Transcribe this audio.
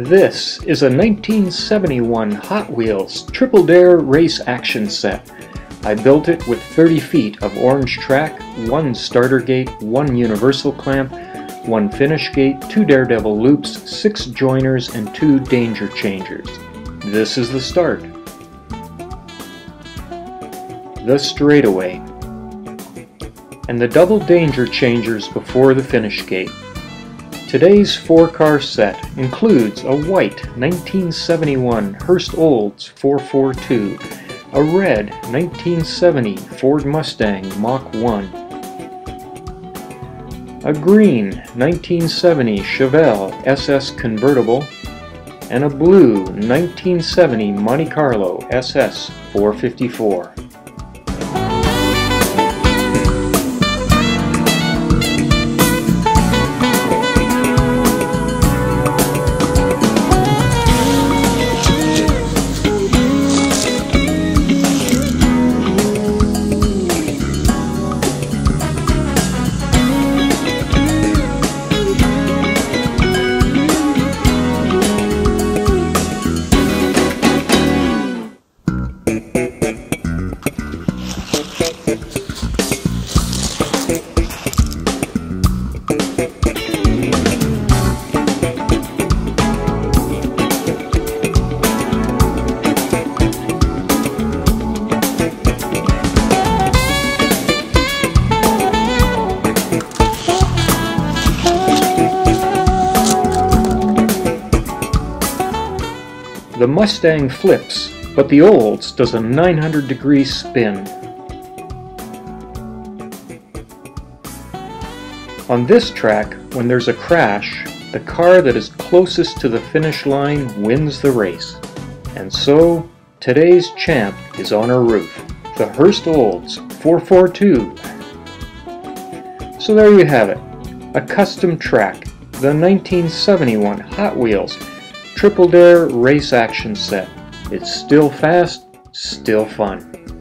This is a 1971 Hot Wheels Triple Dare race action set. I built it with 30 feet of orange track, 1 starter gate, 1 universal clamp, 1 finish gate, 2 Daredevil loops, 6 joiners, and 2 danger changers. This is the start. The straightaway. And the double danger changers before the finish gate. Today's 4-car set includes a white 1971 Hurst Olds 442, a red 1970 Ford Mustang Mach 1, a green 1970 Chevelle SS convertible, and a blue 1970 Monte Carlo SS 454. The Mustang flips, but the Olds does a 900-degree spin. On this track, when there's a crash, the car that is closest to the finish line wins the race. And so, today's champ is on our roof, the Hurst Olds 442. So there you have it, a custom track, the 1971 Hot Wheels Triple Dare race action set. It's still fast, still fun.